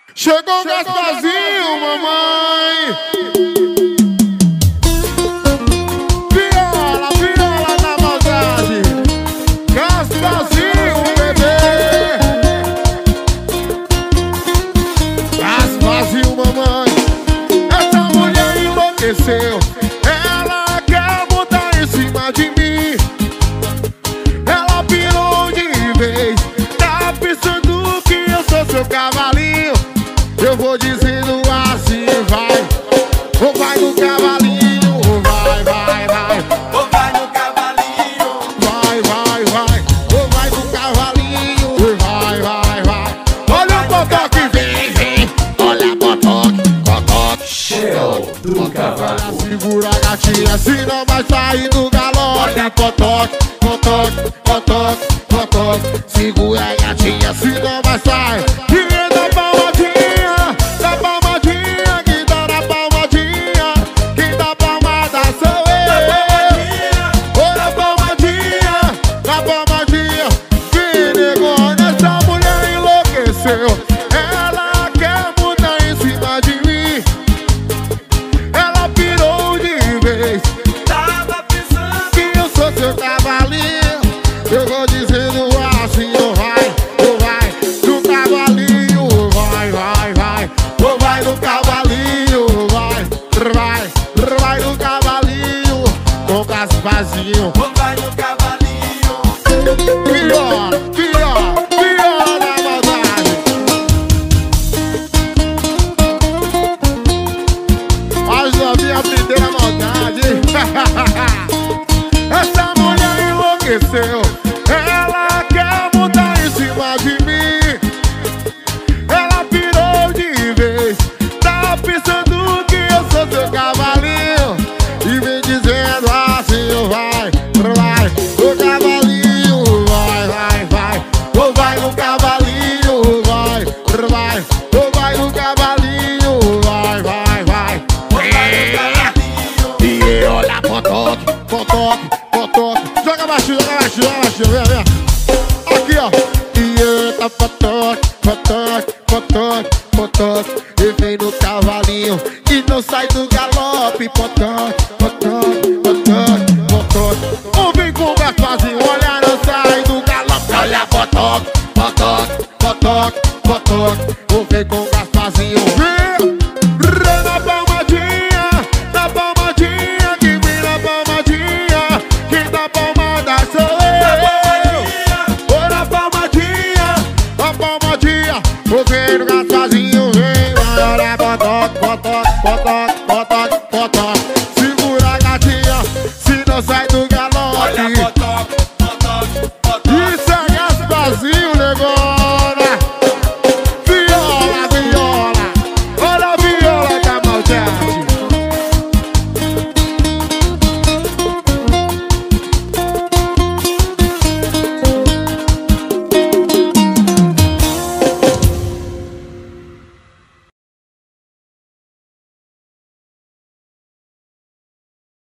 Chegou o Gasparzinho, mamãe. Viola, viola na maldade. Gasparzinho, bebê. Gasparzinho, mamãe. Essa mulher enlouqueceu. Ela quer botar em cima de mim. Ela pirou de vez. Tá pensando que eu sou seu cavalinho. Eu vou dizendo assim, vai. Ou vai no cavalinho, vai, vai, vai. Ou vai no cavalinho, Vai, vai, vai. Ou vai no cavalinho, vai, vai, vai. Olha o botão que vem, vem. Olha o botão, botão. show do cavalo. Segura a gatinha, senão vai sair do galope. Olha potoque, potoque, potoque, potoque. Segura a gatinha, senão vai sair. Que dá palmadinha, dá palmadinha. Que dá na palmadinha, quem dá palmada sou eu. Olha a palmadinha, dá palmadinha. Que negócio, essa mulher enlouqueceu. Ela quer mudar em cima de mim. Ela pirou de vez. Tava pensando Que eu sou seu cavalinho. Eu vou dizendo assim, ou vai, no cavalinho, vai, vai, vai. Ou vai no cavalinho, vai no cavalinho. Com Gasparzinho. ou vai no cavalinho. Pior, pior, pior na maldade. As novinhas aprenderam a maldade. Essa mulher enlouqueceu. Ela quer mudar em cima de mim. Ela pirou de vez. Tá pensando que eu sou seu cavalinho. E vem dizendo assim, vai, vai. O cavalinho, vai, vai, vai. Ou vai no cavalinho, vai, vai. Ou vai no cavalinho, vai, vai, vai. E olha, potoque, potoque, potoque. Joga baixinho, joga baixinho, joga baixinho, vem, vem. Aqui, ó. E eita, potoque, potoque, potoque, potoque. E vem no cavalinho e não sai do galope. Potoque, potoque, potoque, potoque. Ou vem com o Gasparzinho, olha, não sai do galope. Olha, potoque, potoque, potoque, potoque. Ou vem com o Gasparzinho,